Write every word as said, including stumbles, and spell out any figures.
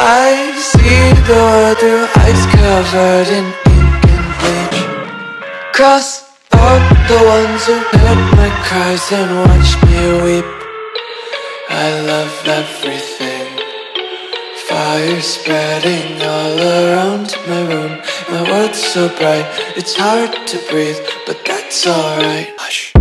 I see the world through ice covered in ink and bleach. Cross out the ones who heard my cries and watched me weep. I love everything. Fire spreading all around my room. My world's so bright, it's hard to breathe, but that's alright. Hush.